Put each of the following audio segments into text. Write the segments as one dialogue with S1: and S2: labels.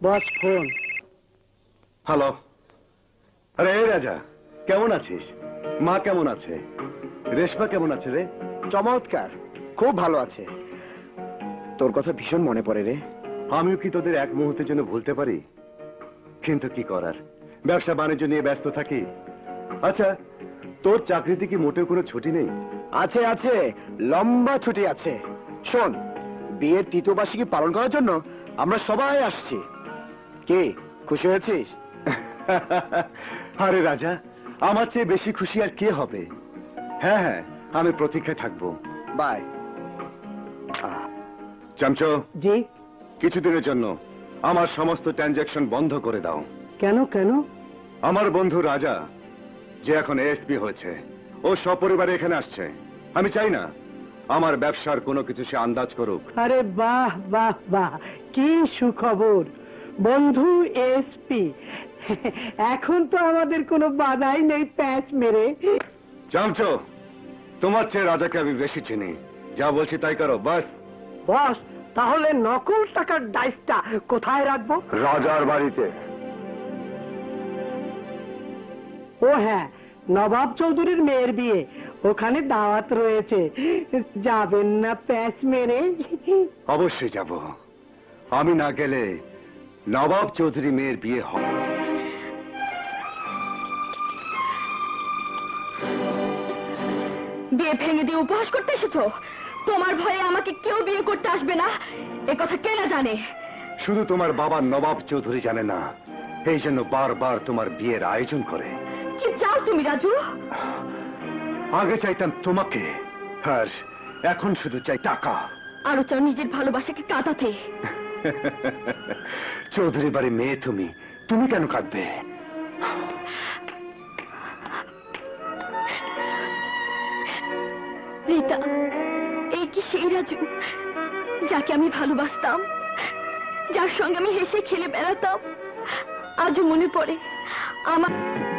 S1: Boss phone.
S2: Hello. আরে রাজা, কেমন আছিস? মা কেমন আছে? রেশমা কেমন আছে রে?
S3: চমৎকার, খুব ভালো আছে। তোর কথা ভীষণ মনে পড়ে রে।
S2: আমিও কি তোদের এক মুহূর্তের জন্য ভুলতে পারি? কিন্তু কি করার, ব্যবসা বাণিজ্য নিয়ে ব্যস্ত থাকি। আচ্ছা, তোর চাকরিতে কি মোটেও কোনো ছুটি নেই?
S3: আছে আছে, লম্বা ছুটি আছে। শোন, বিয়ের তৃতীয় বার্ষিকী পালন করার জন্য আমরা সবাই আসছি। কি খুশি হয়েছিস?
S2: আরে রাজা, আমার চেয়ে বেশি খুশি আর কে হবে? হ্যাঁ হ্যাঁ, আমি প্রতীক্ষায় থাকবো।
S3: বাই।
S2: চামচো,
S1: জি।
S2: কিছুদিনের জন্য আমার সমস্ত ট্রানজাকশন বন্ধ করে দাও।
S1: কেন কেন?
S2: আমার বন্ধু রাজা, যে এখন এএসপি হয়েছে, ও সপরিবারে এখানে আসছে। আমি চাই না আমার ব্যবসার কোনো কিছু সে আন্দাজ করুক।
S1: আরে বাহ বাহ বাহ, কি সুখবর! বন্ধু এসপি, এখন তো আমাদের কোনো বাধাই নেই প্যাচ মেরে।
S2: চামচো, তোমার চেয়ে রাজাকে আমি বেশি চিনি। যা বলছি তাই করো, বাস।
S1: বস, তাহলে নকল টাকার ডাইসটা কোথায় রাখবো?
S2: রাজার বাড়িতে।
S1: ও হ্যাঁ, নবাব চৌধুরীর মেয়ের বিয়ে, ওখানে দাওয়াত রয়েছে। যাবেন না প্যাচ মেরে?
S2: অবশ্যই যাব। আমি না গেলে নবাব চৌধুরী মেয়ের বিয়ে হবে।
S4: বিয়ে ভেঙে দিয়ে উপহাস করতে এসেছো? তোমার ভয়ে আমাকে কেউ বিয়ে করতে আসবে না, এ কথা কে না জানে?
S2: শুধু তোমার বাবা নবাব চৌধুরী জানে না, এই জন্য বারবার তোমার বিয়ের আয়োজন করে।
S4: কি চাও তুমি রাজু?
S2: আগে চাইতাম তোমাকে, আর এখন শুধু চাই টাকা।
S4: আরো চাও নিজের ভালোবাসাকে কাঁদাতে?
S2: চৌধুরী বাড়ি মেয়ে তুমি, তুমি কেন কাঁদবে?
S4: রীতা, এই কি সেই রাজু যাকে আমি ভালোবাসতাম, যার সঙ্গে আমি হেসে খেলে বেড়াতাম? আজও মনে পড়ে আমার।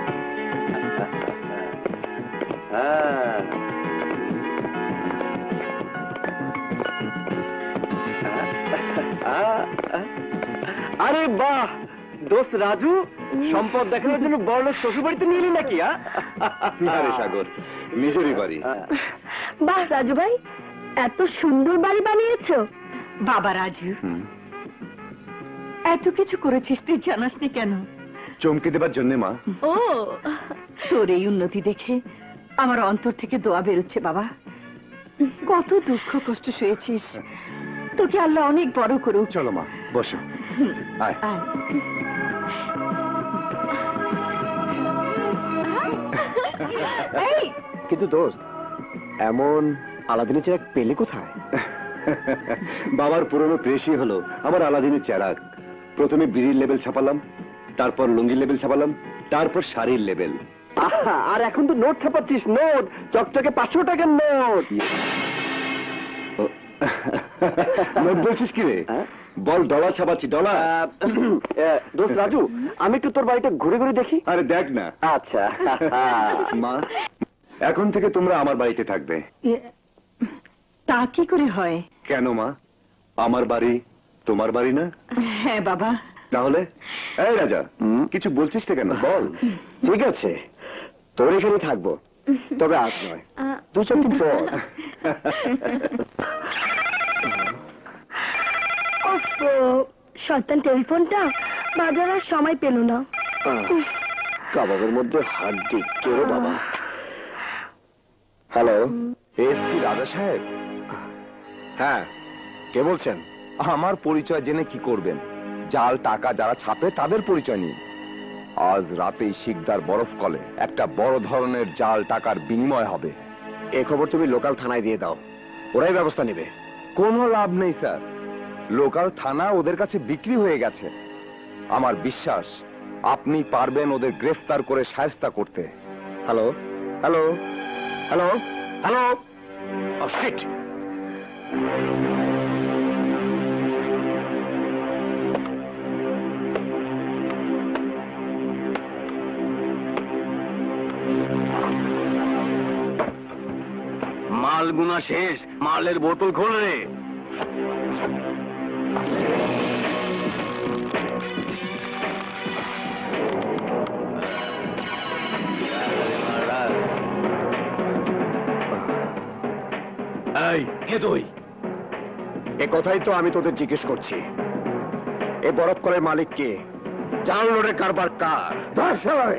S3: আরে বাহ দোস্ত রাজু, সম্পদ দেখানোর জন্য বড় শ্বশুর বাড়িতে নিয়ে এলি নাকি?
S2: আরে সাগর, নিজেরই বাড়ি।
S4: বাহ রাজু ভাই, এত সুন্দর বাড়ি বানিয়েছো।
S5: বাবা রাজু, এত কিছু করেছিস, তুই জানাসনি কেন?
S2: চমকে দেবার জন্য মা।
S4: ও,
S5: তোর এই উন্নতি দেখে আমার অন্তর থেকে দোয়া বেরোচ্ছে বাবা। কত দুঃখ কষ্ট সয়েছিস, তোকে আল্লাহ অনেক বড় করুক।
S2: চলো মা, বসো। আয়।
S5: আয়।
S4: এই
S3: কিন্তু দোস্ত, এমন আলাদিনের চেরাগ পেলে কোথায়?
S2: বাবার পুরনো প্রেসই হলো আমার আলাদিনের চেরাগ। প্রথমে বিড়ির লেবেল ছাপালাম, তারপর লুঙ্গির লেবেল ছাপালাম, তারপর শাড়ির লেবেল।
S3: আর এখন তো নোট ছাপাচ্ছিস, নোট চকচকে 500 টাকার নোট।
S2: নোট বলছিস কি রে? বল, ডলার ছাপাচ্ছি, ডলার।
S3: দোস্ত রাজু, আমি একটু তোর বাড়িতে ঘুরে ঘুরে দেখি।
S2: আরে দেখ না।
S3: আচ্ছা।
S2: মা, এখন থেকে তোমরা আমার বাড়িতে থাকবে।
S5: তা কি করে হয়?
S2: কেন মা, আমার বাড়ি তোমার বাড়ি না?
S5: হ্যাঁ বাবা।
S2: তাহলে এই রাজা, কিছু বলছিস না কেন, বল।
S3: ঠিক আছে, তোর এখানে থাকবো, তবে আজ নয়, 2-4 দিন পর।
S4: সন্তান টেলিফোনটা বাজার সময় পেল না।
S3: কাবাবের মধ্যে হাড্ডি, কে রে বাবা? হ্যালো,
S2: এসপি রাজা সাহেব?
S3: হ্যাঁ, কে বলছেন?
S2: আমার পরিচয় জেনে কি করবেন? জাল টাকা যারা ছাপে তাদের পরিচয় নিন। আজ রাতেই শিকদার বরফ কলে একটা বড় ধরনের জাল টাকার বিনিময় হবে।
S3: এ খবর তুমি লোকাল থানায় দিয়ে দাও, ওরাই ব্যবস্থা নেবে।
S2: কোনো লাভ নেই স্যার, লোকাল থানা ওদের কাছে বিক্রি হয়ে গেছে। আমার বিশ্বাস আপনি পারবেন ওদের গ্রেফতার করে শায়েস্তা করতে।
S3: Hello hello hello hello, shit.
S2: মাল গুনা শেষ, মালের বোতল খোল রে।
S3: এই কে তুই? এ কথাই তো আমি তোদের জিজ্ঞেস করছি। এ বরফ কলের মালিক কে? জাল নোটের কারবার কার? ধর শালারে।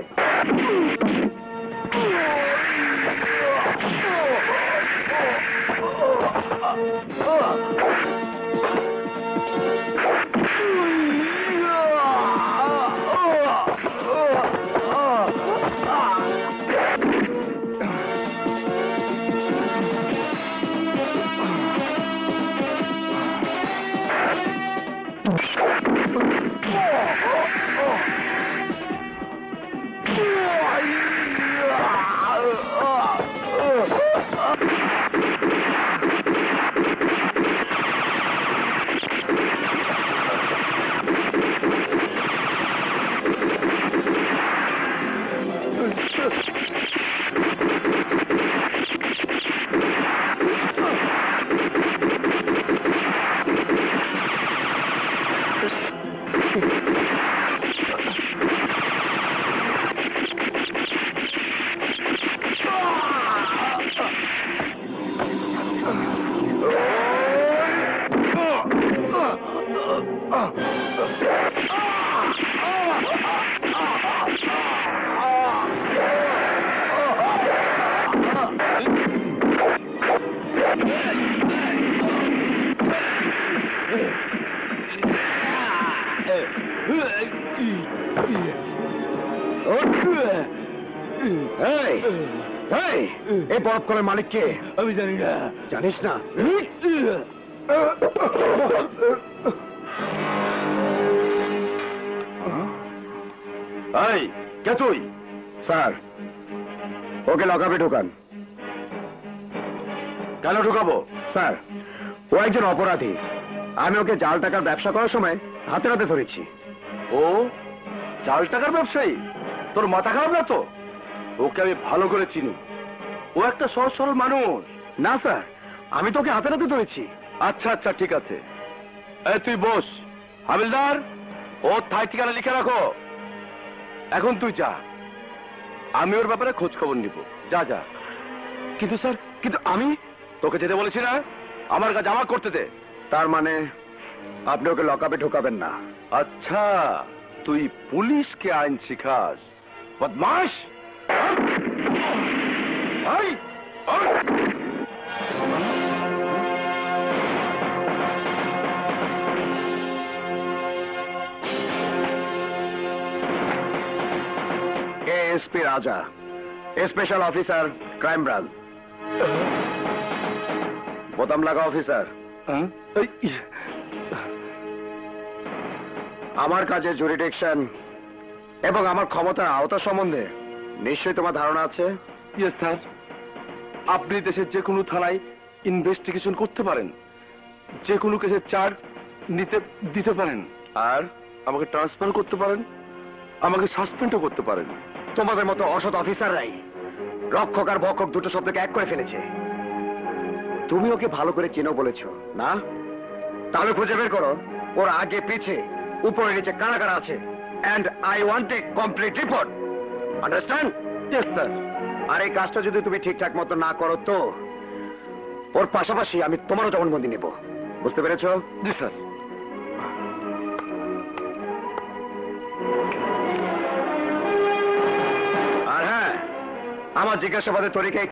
S3: এই বরফ কলের মালিক কে?
S2: আমি জানি না।
S3: জানিস না?
S2: এই কে তুই?
S3: স্যার, ওকে লকআপে ঢোকান।
S2: কেন ঢুকাবো?
S3: স্যার, ও একজন অপরাধী। আমি ওকে জাল টাকার ব্যবসা করার সময় হাতে হাতে ধরেছি।
S2: ও জাল টাকার ব্যবসায়ী? তোর মাথা খারাপ না তো? ওকে আমি ভালো করে চিনি। ও একটা সহজ সরল মানুষ।
S3: না স্যার, আমি তোকে হাতে হাতে ধরেছি।
S2: আচ্ছা আচ্ছা ঠিক আছে। এই তুই বস। হাবিলদার, ওর ঠাই ঠিকানা লিখে রাখো। এখন তুই যা, আমি ওর ব্যাপারে খোঁজ খবর নিব। যা যা।
S3: কিন্তু স্যার, কিন্তু আমি?
S2: তোকে যেতে বলেছি না? আমার কাছে জামা করতে দে।
S3: তার মানে আপনি ওকে লকআপে ঢোকাবেন না?
S2: আচ্ছা, তুই পুলিশকে আইন শিখাস? বদমাশ! এই, এই!
S3: এএসপি রাজা, স্পেশাল অফিসার, ক্রাইম ব্রাঞ্চ। বোতাম লাগা অফিসার।
S2: এই,
S3: আমার কাজে জুরিডিকশন এবং আমার ক্ষমতার আওতা সম্বন্ধে নিশ্চয়ই তোমার ধারণা আছে।
S2: Yes sir. আপনি দেশের যে কোনো থানায় ইনভেস্টিগেশন করতে পারেন, যে কোনো কেসের চার্জ দিতে পারেন, আর আমাকে ট্রান্সফার করতে পারেন, আমাকে সাসপেন্ডও করতে পারেন।
S3: তোমাদের মতো অসৎ অফিসাররাই রক্ষক আর ভক্ষক দুটো শব্দকে এক করে ফেলেছে। তুমি ওকে ভালো করে চেনো বলেছো না? তাহলে খুঁজে বের করো ওর আগে পিছে উপরে নিচে কারা কারা আছে। And I want a complete report. Understand?
S2: Yes sir.
S3: আর এই কাজটা যদি তুমি ঠিকঠাক মতো না করো তো ওর পাশাপাশি আমি তোমারও জবানবন্দি নেব। বুঝতে পেরেছো?
S2: জি স্যার।
S3: আর হ্যাঁ, আমার জিজ্ঞাসাবাদের তরিকা